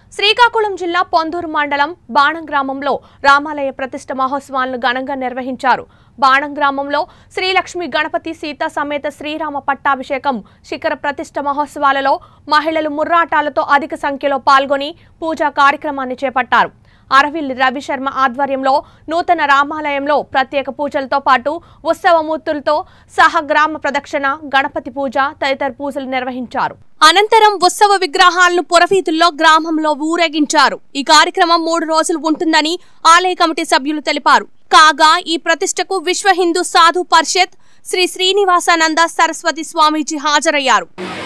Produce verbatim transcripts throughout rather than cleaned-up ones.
శ్రీకాకుళం జిల్లా పొందూరు మండలం బాణం గ్రామంలో రామాలయ ప్రతిష్ఠ మహోత్సవాలను ఘనంగా నిర్వహించారు. బాణం గ్రామంలో శ్రీలక్ష్మి గణపతి సీత సమేత శ్రీరామ పట్టాభిషేకం శిఖర ప్రతిష్ఠ మహోత్సవాలలో మహిళలు ముర్రాటాలతో అధిక సంఖ్యలో పాల్గొని పూజా కార్యక్రమాన్ని చేపట్టారు. అరవిల్లి రవిశర్మ ఆధ్వర్యంలో నూతన రామాలయంలో ప్రత్యేక పూజలతో పాటు ఉత్సవమూర్తులతో సహా గ్రామ ప్రదక్షిణ, గణపతి పూజ తదితర పూజలు నిర్వహించారు. అనంతరం ఉత్సవ విగ్రహాలను పురవీధుల్లో గ్రామంలో ఊరేగించారు. ఈ కార్యక్రమం మూడు రోజులు ఉంటుందని ఆలయ కమిటీ సభ్యులు తెలిపారు. కాగా ఈ ప్రతిష్టకు విశ్వ హిందూ సాధు పరిషత్ శ్రీ శ్రీనివాసానంద సరస్వతి స్వామీజీ హాజరయ్యారు.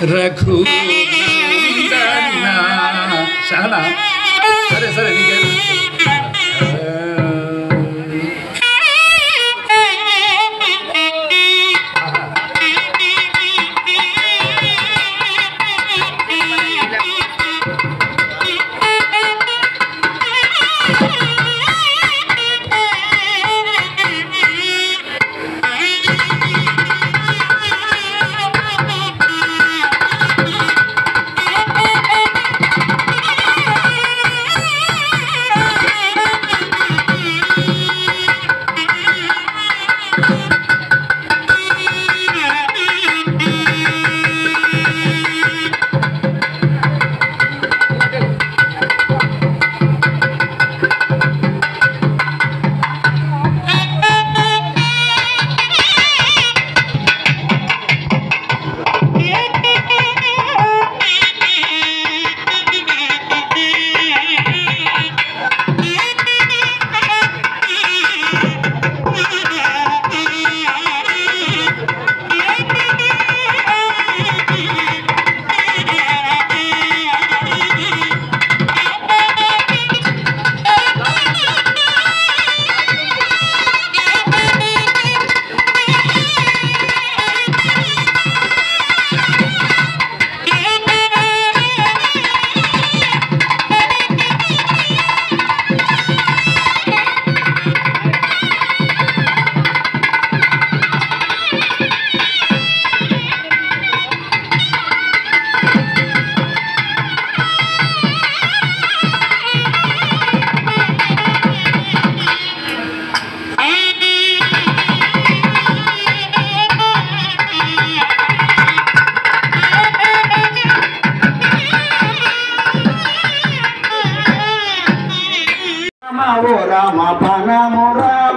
ఓ రామ పనము రామ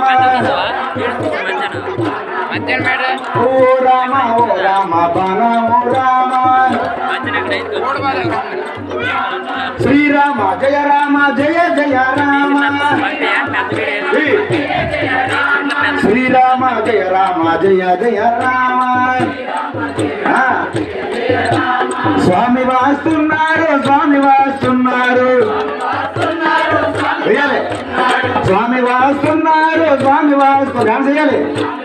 ఓ రామ ఓ రామ పనము రామ శ్రీరామ జయ రామ జయ జయ రామ శ్రీరామ జయ రామ జయ జయ రామ స్వామి వాస్తున్నారు స్వామి వాస్తున్నారు స్వామి వాస్తున్నారు స్వామి వాస్తున్నారు చేయాలి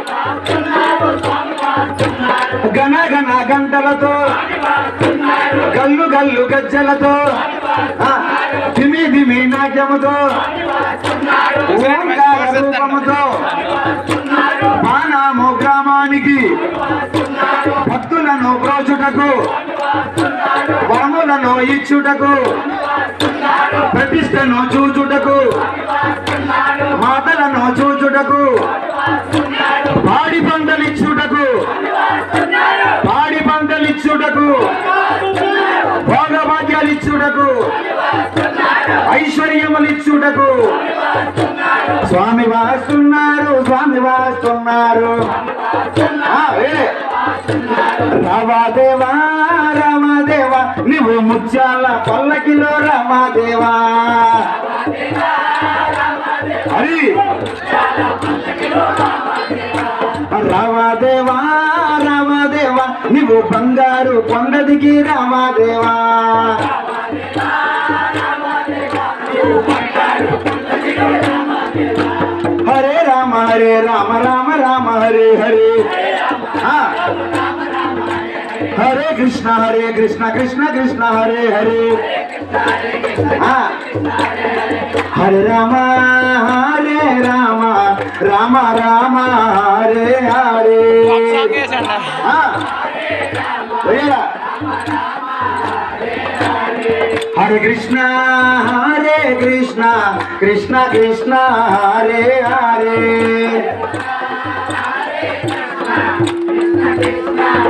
గణ గణ గంటలతో గల్లు గల్లు గజ్జలతో ధిమి ధిమి నాట్యముతో ఓంకార రూపముతో బాణము గ్రామానికి భక్తులను ప్రోచుటకు వరములను ఇచ్చుటకు ప్రతిష్టను చూచుటకు మాతలను చూచుటకు పాడి పంటలిచ్చుటకు పాడి పంటలిచ్చుటకు భోగభాగ్యాలిచ్చుటకు ఐశ్వర్యములిచ్చుటకు స్వామి వాస్తున్నారు స్వామి వాస్తున్నారు రామాదేవా రామాదేవా నువ్వు ముత్యాల పల్లకిలో రామాదేవా హరి రామాదేవా రామాదేవా నువ్వు బంగారు కొండదికి రామాదేవా హరే రామ హరే రామ రామ రామ హరే హరే హరే కృష్ణ హరే కృష్ణ కృష్ణ కృష్ణ హరే హరే హరే రామ హరే రామ రామ రామ హరే హరే हरे कृष्णा हरे कृष्णा कृष्णा कृष्णा हरे हरे